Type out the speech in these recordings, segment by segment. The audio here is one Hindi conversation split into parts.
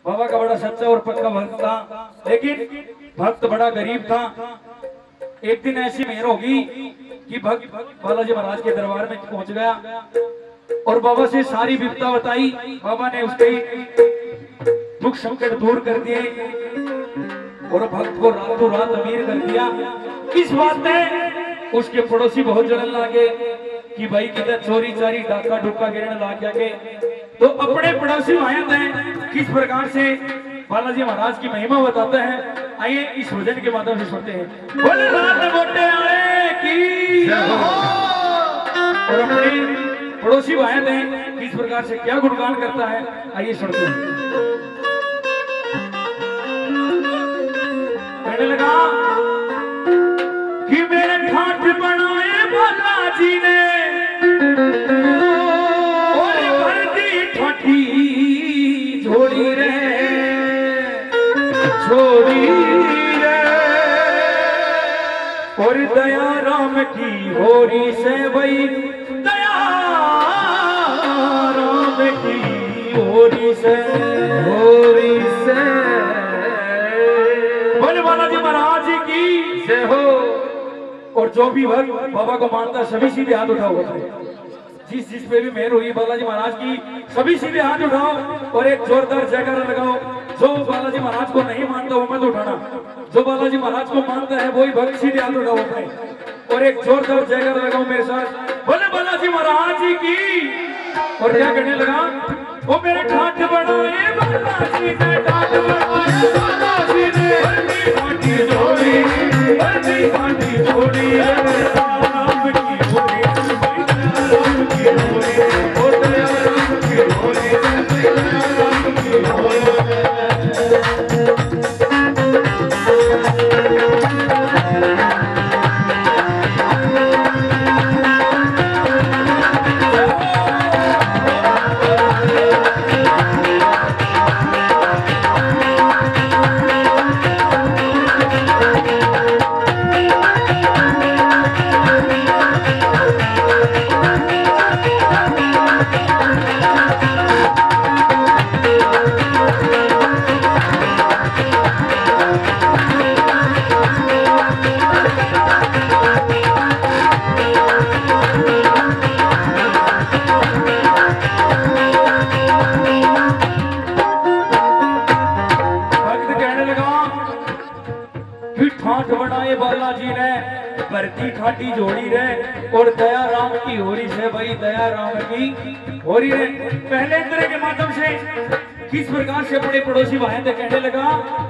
बाबा का बड़ा सच्चा और पक्का भक्त था, लेकिन भक्त बड़ा गरीब था। एक दिन ऐसी मेहर होगी कि भक्त बालाजी महाराज के दरबार में पहुंच गया और बाबा से सारी विपदा बताई। बाबा ने उसके दुख संकट दूर कर दिए और भक्त को रातों रात अमीर कर दिया। इस बात में उसके पड़ोसी बहुत जलन लागे कि भाई किधर चोरी चारी डाका डुक्का गिरने लाग जाके। तो अपने पड़ोसी भाई हैं किस प्रकार से बालाजी महाराज की महिमा बताते हैं। आइए इस भजन के माध्यम से सुनते हैं। बोले रात मोटे आए की और अपने पड़ोसी भाई हैं किस प्रकार से क्या गुणगान करता है, आइए सुनते हैं। कहने लगा कि मेरे ठाठ बनाए बालाजी ने और भरती ठाठी झोली रे छोड़ी रे और दया राम की होरी से वही दया राम की होरी से बोले बालाजी महाराज की जय हो। और जो भी भक्त बाबा को मानता है सभी सीधे हाथ उठाओ। जिस जिस पे भी मेहर हुई बालाजी महाराज की सभी सीधे हाथ उठाओ और एक जोरदार जयकारा लगाओ। जो बालाजी महाराज को नहीं मानता वो मत उठाना, जो बालाजी महाराज को मानता है वही भक्त सीधे हाथ उठाओ अपने और एक जोरदार जयकारा लगाओ मेरे साथ। बोले बालाजी महाराज की। और क्या कहने लगा, वो मेरे ठाठ बनाए बालाजी ने, ठाठ बनाए बालाजी ने, ठाठी जोड़ी ठाठी जोड़ी राम की होली राम की होली और दया राम की होली राम की होली। बालाजी ने भरती ठाठी जोड़ी रे और दया राम की होरी से भाई दया राम की होरी रे। पहले तरह के माध्यम से किस प्रकार से बड़े पड़ोसी भाई थे कहने लगा,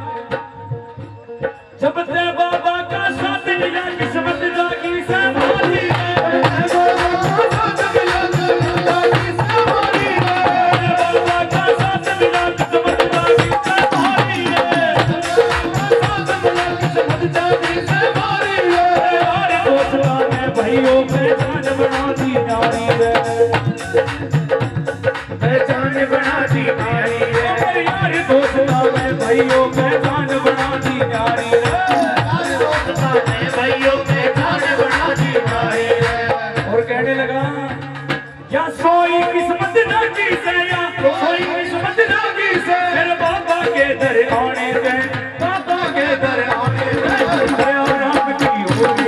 जब ते बाबा का साथ मिला किस्मत जागी संभाली भाइयों पहचान बना दी नारी रे, पहचान बना दी नारी रे यार दोस्ता में भाइयों पहचान बना दी नारी रे, यार दोस्ता में भाइयों पहचान बना दी नारी रे। और कहने लगा या सोई किस्मत जागी से, या सोई किस्मत जागी से मेरे बाबा के दर आने से, बाबा के दर आने से दया राम की होली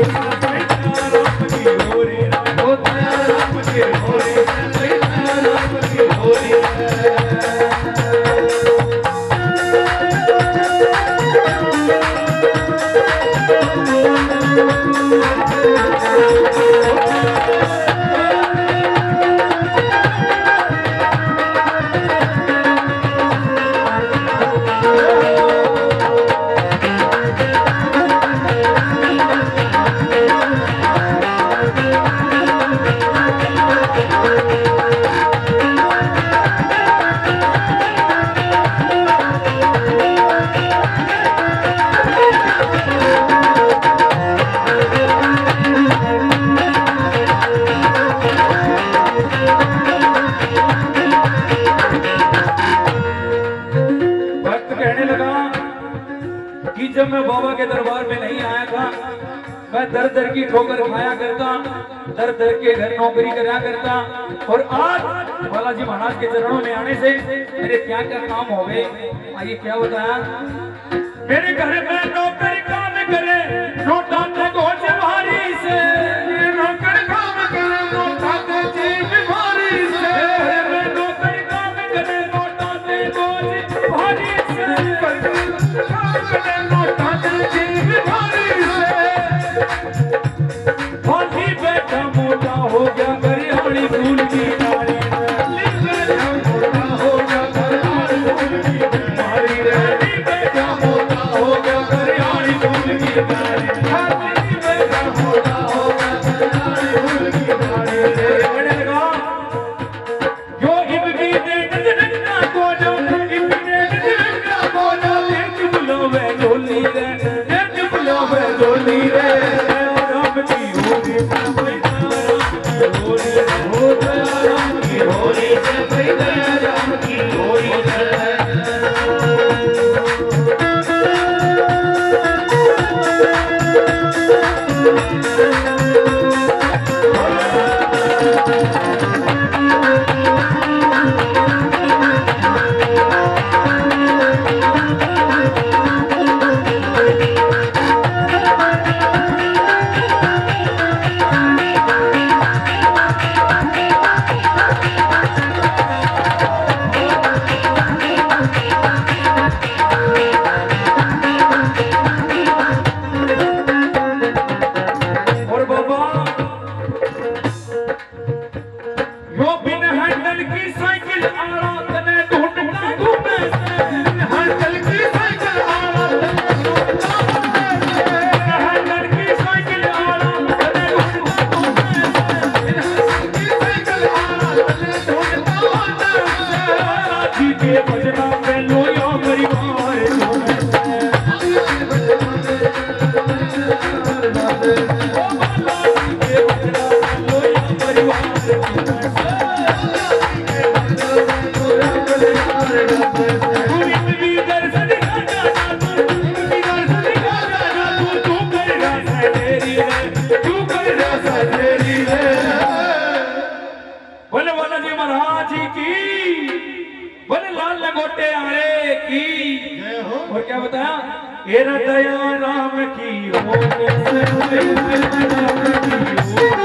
जब मैं बाबा के दरबार में नहीं आया था, मैं दर दर की ठोकर खाया करता, दर दर के घर नौकरी करा करता और आज बालाजी महाराज के चरणों में आने से मेरे क्या क्या काम हो गए। आइए क्या बताया, मेरे घर में नौकरी काम करे नोटा ते गोज भारी से, नौकरी काम करे नोटा ते जीव भारी से, नौकरी काम करे नोटा ते गोज भारी से, नोटा ते जीव भारी से, भाली बेटा मोटा हो गया गरियाली फूल की डाली, बेटा मोटा हो गया गरियाली फूल की डाली रे, बेटा मोटा हो गया गरियाली फूल की डाली, बेटा मोटा हो गया गरियाली फूल की डाली रे। कहने लगा जो इबकी देख रखना को जो इबकी देख रखना को जो देख बुलावे डोली रे, देख बुलावे डोली रे, राम की होली होली हो गया राम की होली से गया राम की होली से। बोले बालाजी महाराज की, बोले लाल लंगोटे आए की, और क्या बताया, दया राम की हो, राम की हो।